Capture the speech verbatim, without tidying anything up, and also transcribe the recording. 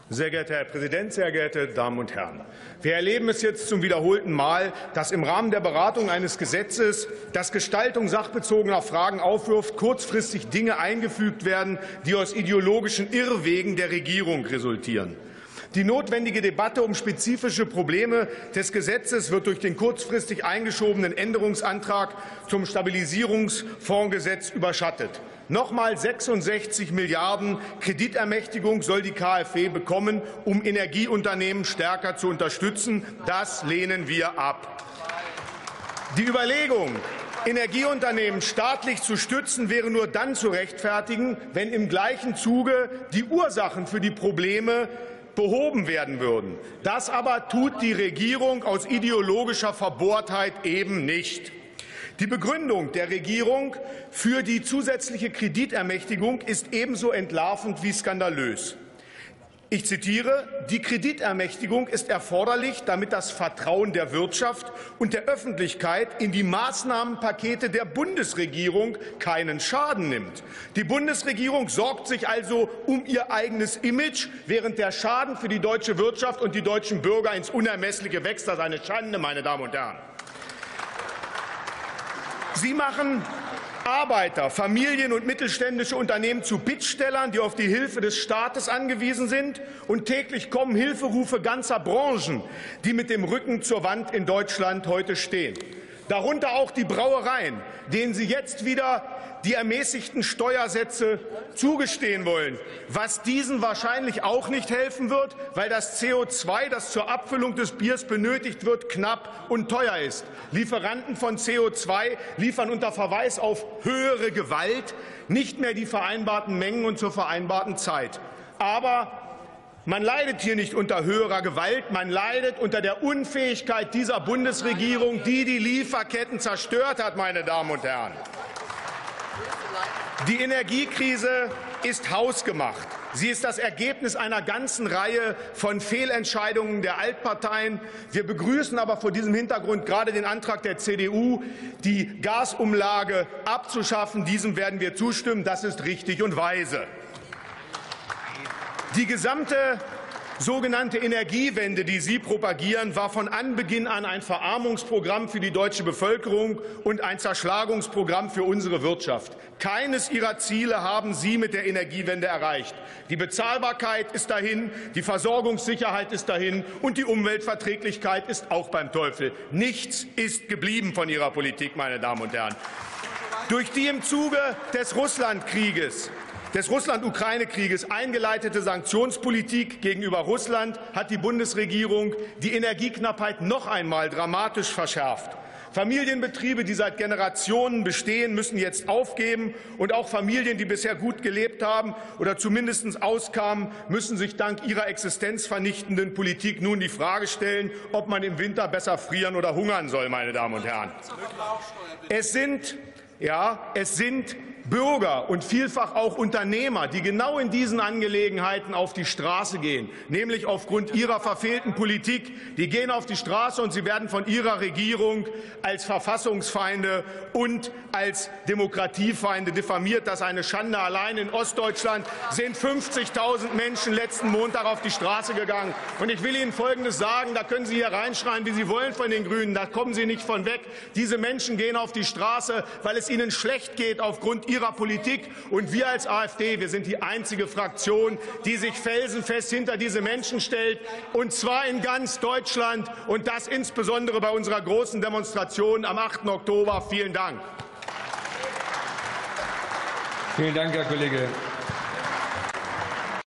Sehr geehrter Herr Präsident, sehr geehrte Damen und Herren! Wir erleben es jetzt zum wiederholten Mal, dass im Rahmen der Beratung eines Gesetzes, das Gestaltung sachbezogener Fragen aufwirft, kurzfristig Dinge eingefügt werden, die aus ideologischen Irrwegen der Regierung resultieren. Die notwendige Debatte um spezifische Probleme des Gesetzes wird durch den kurzfristig eingeschobenen Änderungsantrag zum Stabilisierungsfondsgesetz überschattet. Nochmal sechsundsechzig Milliarden Kreditermächtigung soll die KfW bekommen, um Energieunternehmen stärker zu unterstützen. Das lehnen wir ab. Die Überlegung, Energieunternehmen staatlich zu stützen, wäre nur dann zu rechtfertigen, wenn im gleichen Zuge die Ursachen für die Probleme behoben werden würden. Das aber tut die Regierung aus ideologischer Verbohrtheit eben nicht. Die Begründung der Regierung für die zusätzliche Kreditermächtigung ist ebenso entlarvend wie skandalös. Ich zitiere: Die Kreditermächtigung ist erforderlich, damit das Vertrauen der Wirtschaft und der Öffentlichkeit in die Maßnahmenpakete der Bundesregierung keinen Schaden nimmt. Die Bundesregierung sorgt sich also um ihr eigenes Image, während der Schaden für die deutsche Wirtschaft und die deutschen Bürger ins Unermessliche wächst. Das ist eine Schande, meine Damen und Herren. Sie machen Arbeiter, Familien und mittelständische Unternehmen zu Bittstellern, die auf die Hilfe des Staates angewiesen sind. Und täglich kommen Hilferufe ganzer Branchen, die mit dem Rücken zur Wand in Deutschland heute stehen. Darunter auch die Brauereien, denen Sie jetzt wieder die ermäßigten Steuersätze zugestehen wollen, was diesen wahrscheinlich auch nicht helfen wird, weil das C O zwei, das zur Abfüllung des Biers benötigt wird, knapp und teuer ist. Lieferanten von C O zwei liefern unter Verweis auf höhere Gewalt nicht mehr die vereinbarten Mengen und zur vereinbarten Zeit. Aber man leidet hier nicht unter höherer Gewalt, man leidet unter der Unfähigkeit dieser Bundesregierung, die die Lieferketten zerstört hat, meine Damen und Herren. Die Energiekrise ist hausgemacht. Sie ist das Ergebnis einer ganzen Reihe von Fehlentscheidungen der Altparteien. Wir begrüßen aber vor diesem Hintergrund gerade den Antrag der C D U, die Gasumlage abzuschaffen. Diesem werden wir zustimmen. Das ist richtig und weise. Die gesamte sogenannte Energiewende, die Sie propagieren, war von Anbeginn an ein Verarmungsprogramm für die deutsche Bevölkerung und ein Zerschlagungsprogramm für unsere Wirtschaft. Keines Ihrer Ziele haben Sie mit der Energiewende erreicht. Die Bezahlbarkeit ist dahin, die Versorgungssicherheit ist dahin und die Umweltverträglichkeit ist auch beim Teufel. Nichts ist geblieben von Ihrer Politik, meine Damen und Herren. Durch die im Zuge des Russlandkrieges des Russland-Ukraine-Krieges eingeleitete Sanktionspolitik gegenüber Russland hat die Bundesregierung die Energieknappheit noch einmal dramatisch verschärft. Familienbetriebe, die seit Generationen bestehen, müssen jetzt aufgeben. Und auch Familien, die bisher gut gelebt haben oder zumindest auskamen, müssen sich dank ihrer existenzvernichtenden Politik nun die Frage stellen, ob man im Winter besser frieren oder hungern soll, meine Damen und Herren. Es sind, ja, es sind Bürger und vielfach auch Unternehmer, die genau in diesen Angelegenheiten auf die Straße gehen, nämlich aufgrund ihrer verfehlten Politik. Die gehen auf die Straße, und sie werden von ihrer Regierung als Verfassungsfeinde und als Demokratiefeinde diffamiert. Das ist eine Schande. Allein in Ostdeutschland sind fünfzigtausend Menschen letzten Montag auf die Straße gegangen. Und ich will Ihnen Folgendes sagen, da können Sie hier reinschreien, wie Sie wollen von den Grünen, da kommen Sie nicht von weg. Diese Menschen gehen auf die Straße, weil es ihnen schlecht geht aufgrund ihrer Politik. Und wir als AfD, wir sind die einzige Fraktion, die sich felsenfest hinter diese Menschen stellt, und zwar in ganz Deutschland, und das insbesondere bei unserer großen Demonstration am achten Oktober. Vielen Dank. Vielen Dank, Herr Kollege